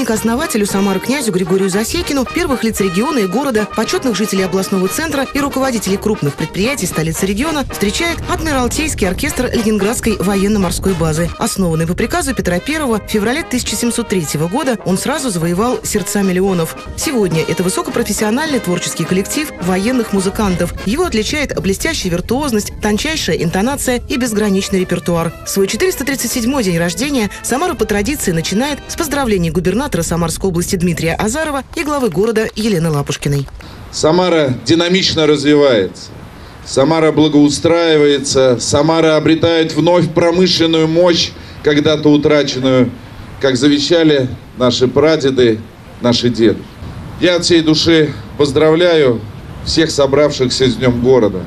памятника-основателю Самары князю Григорию Засекину, первых лиц региона и города, почетных жителей областного центра и руководителей крупных предприятий столицы региона встречает Адмиралтейский оркестр Ленинградской военно-морской базы. Основанный по приказу Петра I в феврале 1703 года, он сразу завоевал сердца миллионов. Сегодня это высокопрофессиональный творческий коллектив военных музыкантов. Его отличает блестящая виртуозность, тончайшая интонация и безграничный репертуар. Свой 437-й день рождения Самара по традиции начинает с поздравлений губернатора Самарской области Дмитрия Азарова и главы города Елены Лапушкиной. Самара динамично развивается. Самара благоустраивается. Самара обретает вновь промышленную мощь, когда-то утраченную, как завещали наши прадеды, наши деды. Я от всей души поздравляю всех собравшихся с Днем города.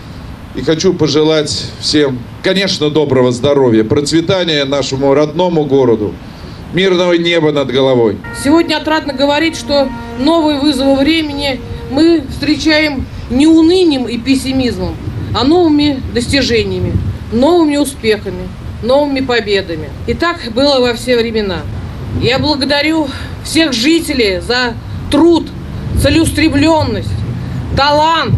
И хочу пожелать всем, конечно, доброго здоровья, процветания нашему родному городу, мирного неба над головой. Сегодня отрадно говорить, что новые вызовы времени мы встречаем не унынием и пессимизмом, а новыми достижениями, новыми успехами, новыми победами. И так было во все времена. Я благодарю всех жителей за труд, целеустремленность, талант,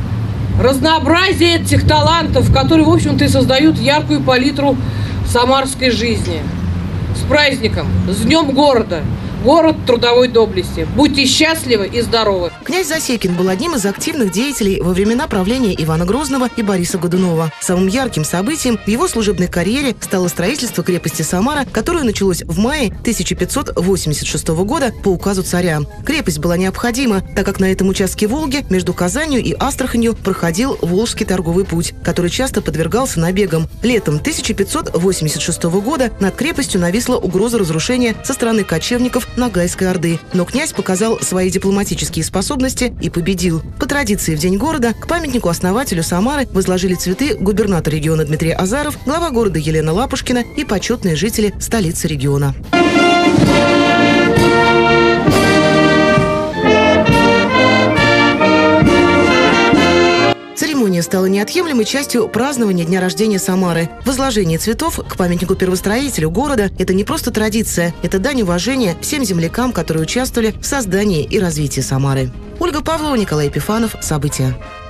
разнообразие этих талантов, которые, в общем-то, и создают яркую палитру самарской жизни. С праздником, с Днем города! Город трудовой доблести. Будьте счастливы и здоровы. Князь Засекин был одним из активных деятелей во времена правления Ивана Грозного и Бориса Годунова. Самым ярким событием в его служебной карьере стало строительство крепости Самара, которое началось в мае 1586 года по указу царя. Крепость была необходима, так как на этом участке Волги между Казанью и Астраханью проходил Волжский торговый путь, который часто подвергался набегам. Летом 1586 года над крепостью нависла угроза разрушения со стороны кочевников Ногайской Орды. Но князь показал свои дипломатические способности и победил. По традиции в День города к памятнику основателю Самары возложили цветы губернатор региона Дмитрий Азаров, глава города Елена Лапушкина и почетные жители столицы региона. Церемония стала неотъемлемой частью празднования дня рождения Самары. Возложение цветов к памятнику первостроителю города – это не просто традиция, это дань уважения всем землякам, которые участвовали в создании и развитии Самары. Ольга Павлова, Николай Епифанов. События.